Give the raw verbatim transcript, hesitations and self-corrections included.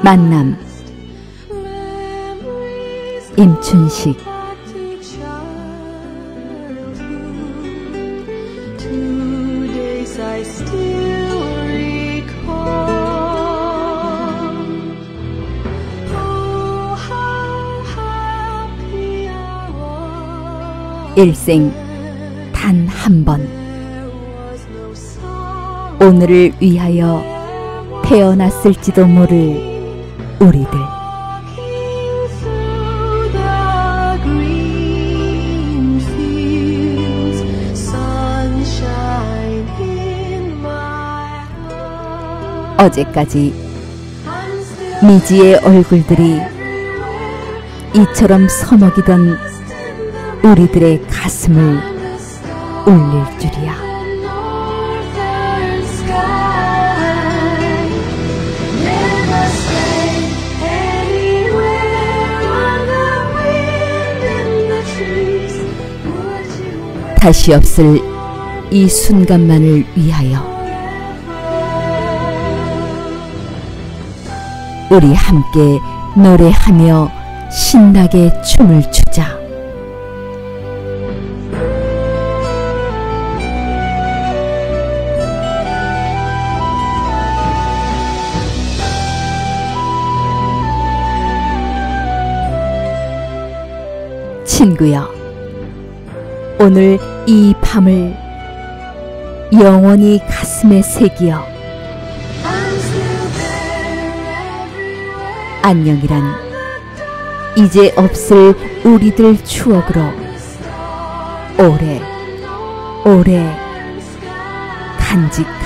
만남 임춘식. 일생 단 한 번, 오늘을 위하여 태어났을지도 모를 우리들. 어제까지 미지의 얼굴들이 이처럼 서먹이던 우리들의 가슴을 울릴 줄이야. 다시 없을 이 순간만을 위하여 우리 함께 노래하며 신나게 춤을 추자. 친구여, 오늘 이 밤을 영원히 가슴에 새기어 안녕이란 이제 없을 우리들 추억으로 오래 오래 간직하자.